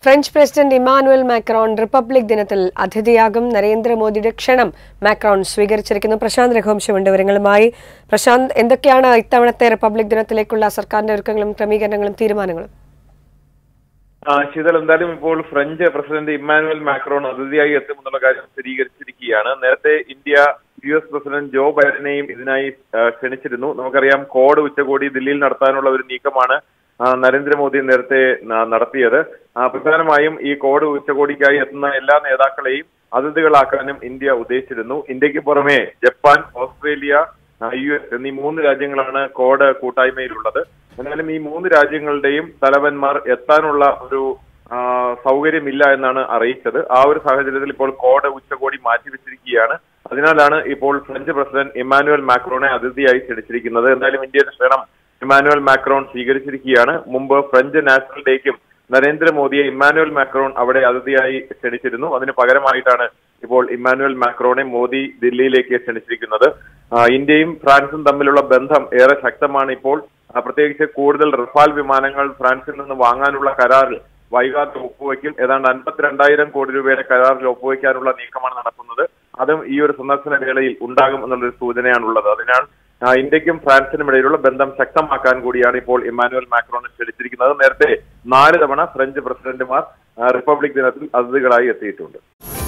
French president Emmanuel Macron republic ദിനത്തിൽ അതിഥിയാകും. നരേന്ദ്രമോദിയുടെ ക്ഷണം മാക്രോൺ സ്വീകരിച്ചിരിക്കുന്നു. പ്രശാന്ത് രഘുവംശമുണ്ട് വിവരങ്ങളുമായി. പ്രശാന്ത്, എന്തൊക്കെയാണ് ഇത്തവണത്തെ റിപ്പബ്ലിക് ദിനത്തിലേക്കുള്ള സർക്കാരിന്റെ ഒരുക്കങ്ങളും ക്രമീകരണങ്ങളും തീരുമാനങ്ങളും? ശീതൽ, എന്തായാലും ഇപ്പോൾ ഫ്രഞ്ച് പ്രസിഡന്റ് ഇമ്മാനുവൽ മാക്രോൺ അതിഥിയായി എത്തുമെന്നുള്ള കാര്യം സ്ഥിരീകരിച്ചിരിക്കുകയാണ്. നേരത്തെ ഇന്ത്യ US പ്രസിഡന്റ് ജോ ബൈഡനെയും ഇതിനായി ക്ഷണിച്ചിരുന്നു. നമുക്കറിയാം, കോഡ് ഉച്ചകോടി ദില്ലിയിൽ നടത്താനുള്ള ഒരു നീക്കമാണ് നരേന്ദ്രമോദി നേരത്തെ നടത്തിയത്. പ്രധാനമായും ഈ കോഡ് ഉച്ചകോടിക്കായി എത്തുന്ന എല്ലാ നേതാക്കളെയും അതിഥികളാക്കാനും ഇന്ത്യ ഉദ്ദേശിച്ചിരുന്നു. ഇന്ത്യക്ക് പുറമെ ജപ്പാൻ, ഓസ്ട്രേലിയ, US എന്നീ 3 രാജ്യങ്ങളാണ് കോഡ് കൂട്ടായ്മയിലുള്ളത്. എന്നാലും ഈ 3 രാജ്യങ്ങളുടെയും തലവന്മാർ എത്താനുള്ള ഒരു സൗകര്യമില്ല എന്നാണ് അറിയിച്ചത്. ആ ഒരു സാഹചര്യത്തിൽ ഇപ്പോൾ കോഡ് ഉച്ചകോടി മാറ്റിവെച്ചിരിക്കുകയാണ്. അതിനാലാണ് ഇപ്പോൾ ഫ്രഞ്ച് പ്രസിഡന്റ് ഇമ്മാനുവൽ മാക്രോണെ അതിഥിയായി ക്ഷണിച്ചിരിക്കുന്നത്. എന്തായാലും ഇന്ത്യയുടെ ക്ഷണം ഇമ്മാനുവൽ മാക്രോൺ സ്വീകരിച്ചിരിക്കുകയാണ്. മുമ്പ് ഫ്രഞ്ച് നാഷണൽ ഡേക്കും നരേന്ദ്രമോദിയെ ഇമ്മാനുവൽ മാക്രോൺ അവിടെ അതിഥിയായി ക്ഷണിച്ചിരുന്നു. അതിന് പകരമായിട്ടാണ് ഇപ്പോൾ ഇമ്മാനുവൽ മാക്രോണെ മോദി ദില്ലിയിലേക്ക് ക്ഷണിച്ചിരിക്കുന്നത്. ഇന്ത്യയും ഫ്രാൻസും തമ്മിലുള്ള ബന്ധം ഏറെ ശക്തമാണ് ഇപ്പോൾ. പ്രത്യേകിച്ച് കൂടുതൽ റഫാൽ വിമാനങ്ങൾ ഫ്രാൻസിൽ നിന്ന് വാങ്ങാനുള്ള കരാറിൽ വൈകാതെ ഒപ്പുവയ്ക്കും. ഏതാണ്ട് 52,000 കോടി രൂപയുടെ കരാറിൽ ഒപ്പുവയ്ക്കാനുള്ള നീക്കമാണ് നടക്കുന്നത്. അതും ഈ ഒരു സന്ദർശന വേളയിൽ ഉണ്ടാകും എന്നുള്ളൊരു സൂചനയാണുള്ളത്. അതിനാൽ ഇന്ത്യക്കും ഫ്രാൻസിനും ഇടയിലുള്ള ബന്ധം ശക്തമാക്കാൻ കൂടിയാണ് ഇപ്പോൾ ഇമ്മാനുവൽ മാക്രോൺ ക്ഷണിച്ചിരിക്കുന്നത്. നേരത്തെ 4 തവണ ഫ്രഞ്ച് പ്രസിഡന്റുമാർ റിപ്പബ്ലിക് ദിനത്തിൽ അതിഥികളായി എത്തിയിട്ടുണ്ട്.